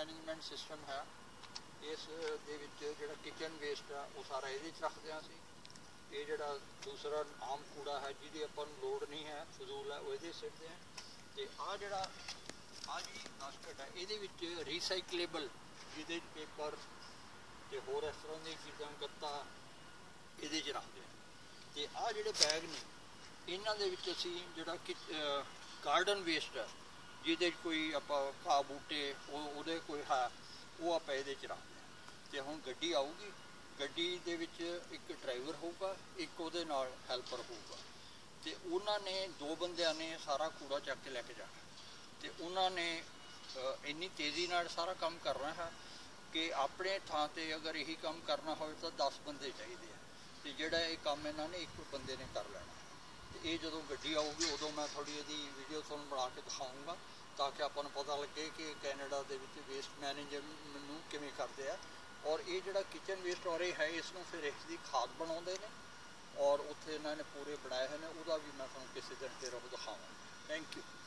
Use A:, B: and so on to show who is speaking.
A: Management system है। इस दे विच जिहड़ा किचन वेस्ट है वो सारा ये रखते हैं असीं। ये जिहड़ा दूसरा आम कूड़ा है जिहदी आपां नूं लोड़ नहीं है, फजूल है, वो ये सिੱਟਦੇ हैं। तो आ जिहड़ा आ जी बास्केट है ये रीसाइकलेबल जिहदे पेपर तो होर इस तरह दी चीज़ां गत्ता ये रखते हैं। तो आ जिहड़े बैग ने इन्हां दे विच असीं जिहड़ा कि गार्डन वेस्ट है जिहदे कोई आपां घाह बूटे उहदे कोई है वो आपां इहदे च रखते हैं। तो हुण गड्डी आऊगी, गड्डी दे विच एक ड्राइवर होगा, एक उहदे नाल हैल्पर होगा। तो उन्होंने 2 बंदियां ने सारा कूड़ा चक के लैके जाना। तो उन्होंने इन्नी तेज़ी नाल सारा काम करना है कि अपने थां ते अगर यही काम करना हो तो 10 बंदे चाहिए। तो जोड़ा ये काम इन्होंने एक बंदे ने कर लेना। तो ये जो गड्डी आऊगी उदों मैं थोड़ी यदी वीडियो तुहानूं बना के दिखाऊँगा ताकि आपां नूं पता लगे कि कैनेडा दे विच वेस्ट मैनेजमेंट नूं किवें करदे आ। और ये जिहड़ा किचन वेस्ट और ये है इसनूं फिर इसकी खाद बनाउंदे ने और उत्थे इन्होंने पूरे बनाए हैं, वह भी मैं तुहानूं किसी दिन फिर दिखाऊँगा। Thank you.